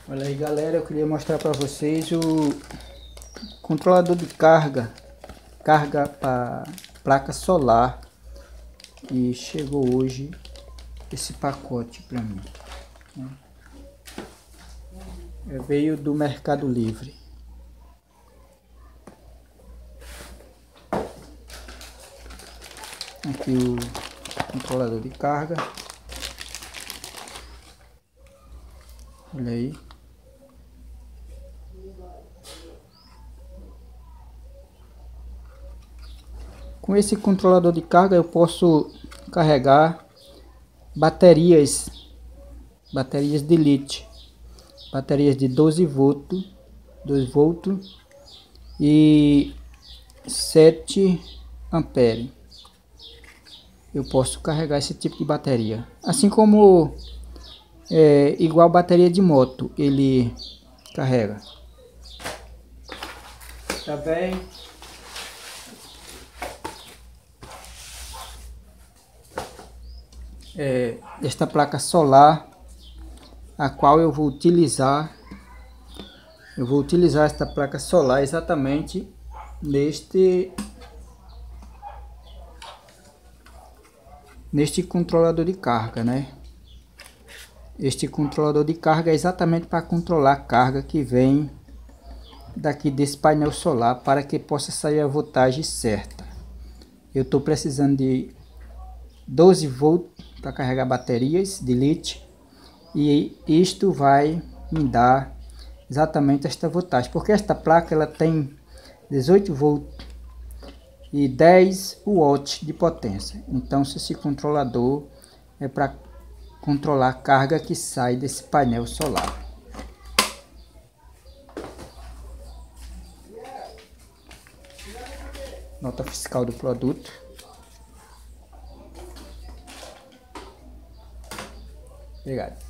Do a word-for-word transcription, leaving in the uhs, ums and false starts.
Olha aí, galera, eu queria mostrar para vocês o controlador de carga, carga para placa solar, e chegou hoje esse pacote para mim. É, veio do Mercado Livre. Aqui o controlador de carga. Olha aí. Com esse controlador de carga eu posso carregar baterias, baterias de lítio, baterias de doze volts, dois volts e sete amperes. Eu posso carregar esse tipo de bateria, assim como é, igual bateria de moto ele carrega. Também é, esta placa solar, a qual eu vou utilizar, eu vou utilizar esta placa solar exatamente neste neste controlador de carga, né? Este controlador de carga é exatamente para controlar a carga que vem daqui desse painel solar, para que possa sair a voltagem certa. Eu estou precisando de doze volts para carregar baterias de lítio, e isto vai me dar exatamente esta voltagem, porque esta placa ela tem dezoito volts e dez watts de potência. Então esse controlador é para controlar a carga que sai desse painel solar. Nota fiscal do produto. Obrigado.